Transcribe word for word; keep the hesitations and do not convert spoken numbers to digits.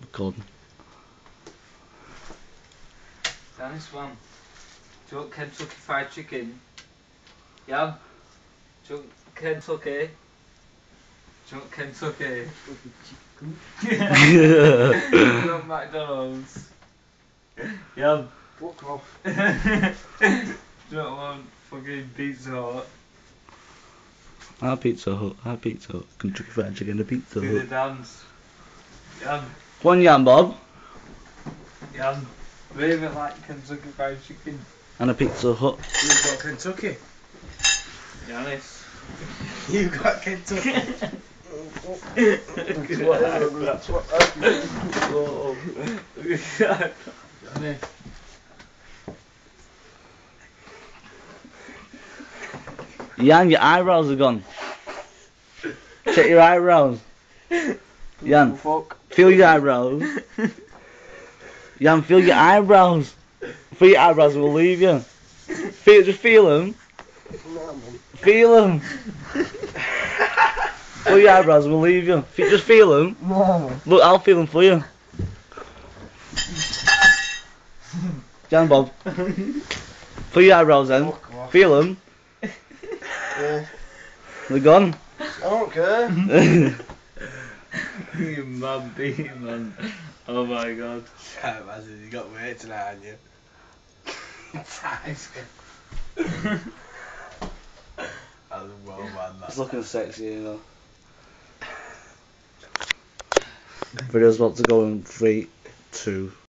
recording. Yannis, man. Do you want Kentucky Fried Chicken? Jan? Do you want Kentucky? Do you want Kentucky? Do you want McDonald's? Jan? Fuck off. Do you not want fucking Pizza Hut? Our Pizza Hut, our Pizza Hut. Kentucky Fried Chicken, a Pizza Do the Hut. dance. Jan? Go on, Jan Bob. Jan? Wave it like Kentucky Fried Chicken. And a Pizza Hut. You've got Kentucky. Yannis? You got Kentucky. That's what I Jan, your eyebrows are gone. Check your eyebrows. Jan, Fuck. feel your eyebrows. Jan, feel your eyebrows. Feel your eyebrows will leave you. Feel, just feel them. Feel them. Feel your eyebrows will leave you. Fe- Just feel them. Look, I'll feel them for you. Jan Bob. Feel your eyebrows then. Feel them. Yeah. They're gone. I don't care. You mad bee, man. Oh my god. Yeah, imagine you got weight tonight, haven't you? That's well, man. It's looking sexy, you know. Video's about to go in three, two,